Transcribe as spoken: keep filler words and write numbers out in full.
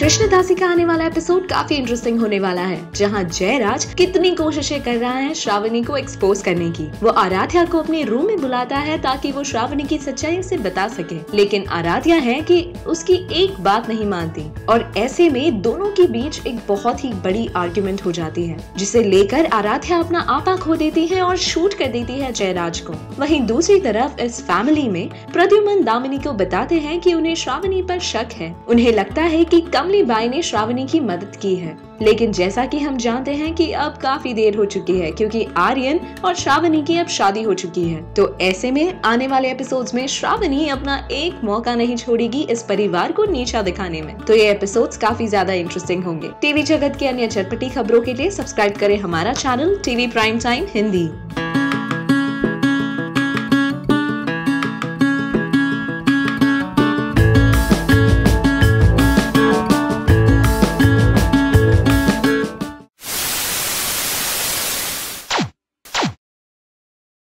कृष्णदासी का आने वाला एपिसोड काफी इंटरेस्टिंग होने वाला है, जहां जयराज कितनी कोशिशें कर रहा है श्रावणी को एक्सपोज करने की। वो आराध्या को अपने रूम में बुलाता है ताकि वो श्रावणी की सच्चाई उसे बता सके, लेकिन आराध्या है कि उसकी एक बात नहीं मानती और ऐसे में दोनों के बीच एक बहुत ही बड़ी आर्ग्यूमेंट हो जाती है, जिसे लेकर आराध्या अपना आपा खो देती है और शूट कर देती है जयराज को। वहीं दूसरी तरफ इस फैमिली में प्रद्युमन दामिनी को बताते हैं कि उन्हें श्रावणी पर शक है। उन्हें लगता है कि कमली बाई ने श्रावणी की मदद की है, लेकिन जैसा कि हम जानते हैं कि अब काफी देर हो चुकी है, क्योंकि आर्यन और श्रावणी की अब शादी हो चुकी है। तो ऐसे में आने वाले एपिसोड्स में श्रावणी अपना एक मौका नहीं छोड़ेगी इस परिवार को नीचा दिखाने में। तो ये एपिसोड्स काफी ज्यादा इंटरेस्टिंग होंगे। टीवी जगत के अन्य चटपटी खबरों के लिए सब्सक्राइब करें हमारा channel TV prime time Hindi.